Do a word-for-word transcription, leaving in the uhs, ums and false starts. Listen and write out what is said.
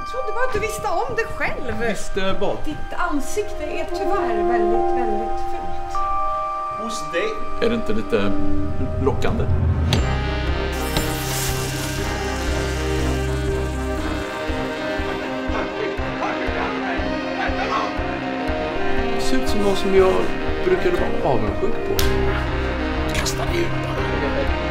Jag trodde bara att du visste om det själv. Visste vad? Ditt ansikte är tyvärr väldigt, väldigt fult. Hos dig? Är det inte lite lockande? Det ser ut som någon som jag brukade vara avundsjuk på. Kasta ut.